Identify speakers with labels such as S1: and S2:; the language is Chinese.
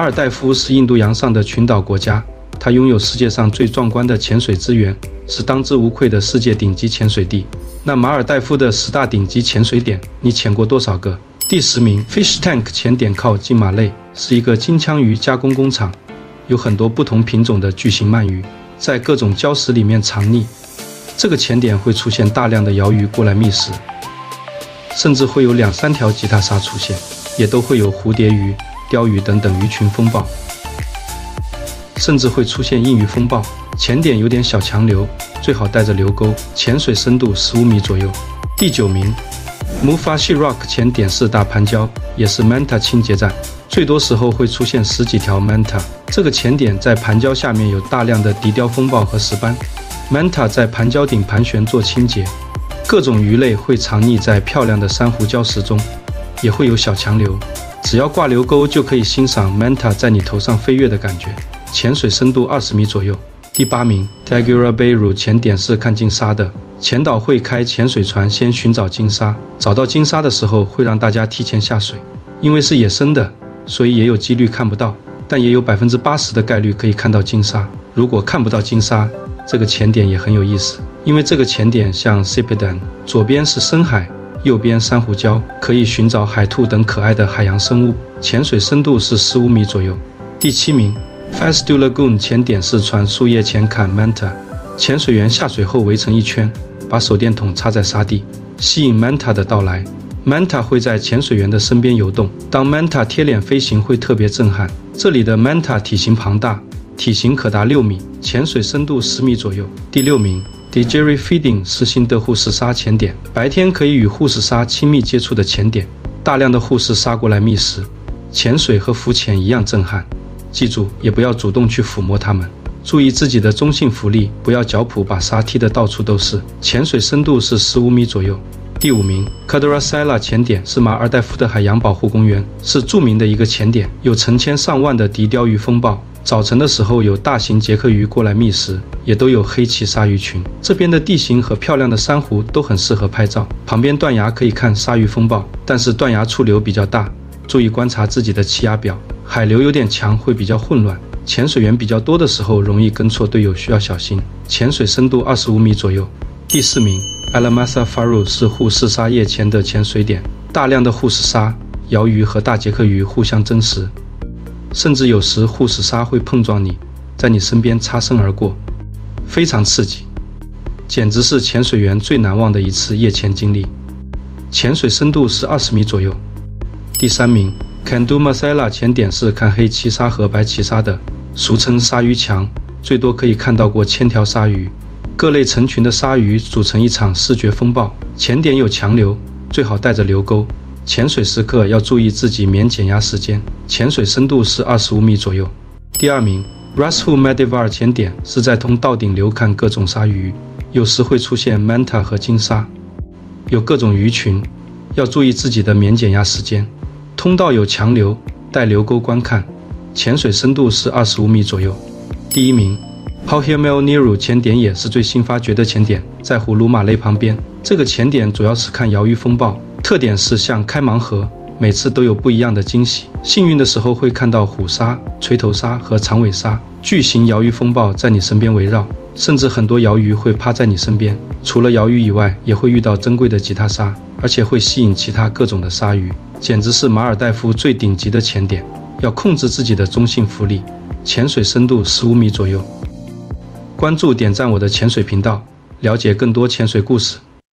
S1: 尔代夫是印度洋上的群岛国家，它拥有世界上最壮观的潜水资源，是当之无愧的世界顶级潜水地。那马尔代夫的10大顶级潜水点，你潜过多少个？第10名 ，Fish Tank 潜点靠近马累，是一个金枪鱼加工工厂，有很多不同品种的巨型鳗鱼，在各种礁石里面藏匿。这个潜点会出现大量的鳐鱼过来觅食，甚至会有2、3条吉他鲨出现，也都会有蝴蝶鱼、鲷鱼等等鱼群风暴，甚至会出现硬鱼风暴。潜点有点小强流，最好带着流钩，潜水深度15米左右。第9名 Mufashi Rock 潜点是大盘礁，也是 Manta 清洁站，最多时候会出现10几条 Manta。这个潜点在盘礁下面有大量的笛鲷风暴和石斑， Manta 在盘礁顶盘旋做清洁，各种鱼类会藏匿在漂亮的珊瑚礁石中，也会有小强流，只要挂流钩就可以欣赏 Manta 在你头上飞跃的感觉。潜水深度20米左右。第8名 Tagura Bay 乳潜点是看金鲨的，潜导会开潜水船先寻找金鲨，找到金鲨的时候会让大家提前下水，因为是野生的，所以也有几率看不到，但也有80%的概率可以看到金鲨。如果看不到金鲨，这个潜点也很有意思，因为这个潜点像 Sipidan， 左边是深海，右边珊瑚礁，可以寻找海兔等可爱的海洋生物，潜水深度是15米左右。第7名Fastu Lagoon 潜点是船树叶前砍 Manta， 潜水员下水后围成一圈，把手电筒插在沙地，吸引 Manta 的到来。Manta 会在潜水员的身边游动，当 Manta 贴脸飞行会特别震撼。这里的 Manta 体型庞大，体型可达6米，潜水深度10米左右。第6名 Didgeridoo Feeding 是新的护士鲨潜点，白天可以与护士鲨亲密接触的潜点，大量的护士鲨过来觅食，潜水和浮潜一样震撼。记住，也不要主动去抚摸它们，注意自己的中性浮力，不要脚蹼把鲨踢得到处都是。潜水深度是15米左右。第5名 Kadrasila 潜点是马尔代夫的海洋保护公园，是著名的一个潜点，有成千上万的笛鲷鱼风暴，早晨的时候有大型杰克鱼过来觅食，也都有黑鳍鲨鱼群。这边的地形和漂亮的珊瑚都很适合拍照，旁边断崖可以看鲨鱼风暴，但是断崖触流比较大，注意观察自己的气压表，海流有点强会比较混乱，潜水员比较多的时候容易跟错队友，需要小心。潜水深度25米左右。第4名 Alamasa Faru 是护士鲨夜潜的潜水点，大量的护士鲨、鳐鱼和大杰克鱼互相争食，甚至有时护士鲨会碰撞你，在你身边擦身而过，非常刺激，简直是潜水员最难忘的一次夜潜经历。潜水深度是20米左右。第3名 Kandumasela 潜点是看黑鳍鲨和白鳍鲨的，俗称鲨鱼墙，最多可以看到过1000条鲨鱼，各类成群的鲨鱼组成一场视觉风暴。潜点有强流，最好带着流钩，潜水时刻要注意自己免减压时间，潜水深度是25米左右。第2名 Rashu Medivar 潜点是在通道顶流看各种鲨鱼，有时会出现 Manta 和金鲨，有各种鱼群，要注意自己的免减压时间。通道有强流，带流钩观看，潜水深度是25米左右。第1名 Pauhimel Niru 潜点也是最新发掘的潜点，在葫芦马累旁边。这个潜点主要是看鳐鱼风暴，特点是像开盲盒，每次都有不一样的惊喜。幸运的时候会看到虎鲨、锤头鲨和长尾鲨，巨型鳐鱼风暴在你身边围绕，甚至很多鳐鱼会趴在你身边。除了鳐鱼以外，也会遇到珍贵的吉他鲨，而且会吸引其他各种的鲨鱼，简直是马尔代夫最顶级的潜点。要控制自己的中性浮力，潜水深度15米左右。关注点赞我的潜水频道，了解更多潜水故事。